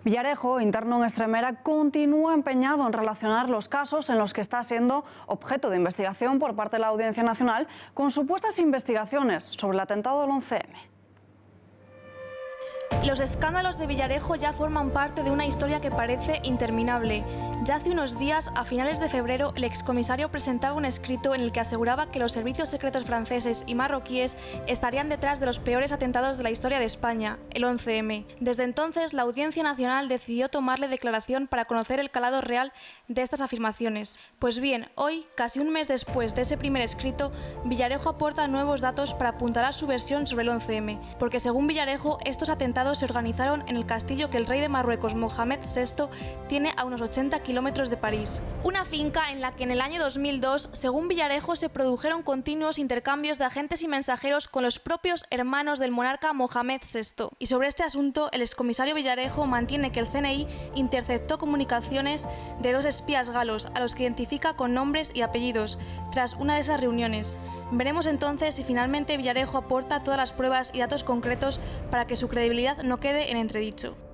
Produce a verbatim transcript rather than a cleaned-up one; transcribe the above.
Villarejo, interno en Extremera, continúa empeñado en relacionar los casos en los que está siendo objeto de investigación por parte de la Audiencia Nacional con supuestas investigaciones sobre el atentado del once eme. Los escándalos de Villarejo ya forman parte de una historia que parece interminable. Ya hace unos días, a finales de febrero, el excomisario presentaba un escrito en el que aseguraba que los servicios secretos franceses y marroquíes estarían detrás de los peores atentados de la historia de España, el once eme. Desde entonces, la Audiencia Nacional decidió tomarle declaración para conocer el calado real de estas afirmaciones. Pues bien, hoy, casi un mes después de ese primer escrito, Villarejo aporta nuevos datos para apuntalar su versión sobre el once eme, porque según Villarejo, estos atentados se organizaron en el castillo que el rey de Marruecos, Mohamed sexto, tiene a unos ochenta kilómetros de París. Una finca en la que en el año dos mil dos, según Villarejo, se produjeron continuos intercambios de agentes y mensajeros con los propios hermanos del monarca Mohamed sexto. Y sobre este asunto, el excomisario Villarejo mantiene que el ce ene i interceptó comunicaciones de dos espías galos, a los que identifica con nombres y apellidos, tras una de esas reuniones. Veremos entonces si finalmente Villarejo aporta todas las pruebas y datos concretos para que su credibilidad no quede en entredicho.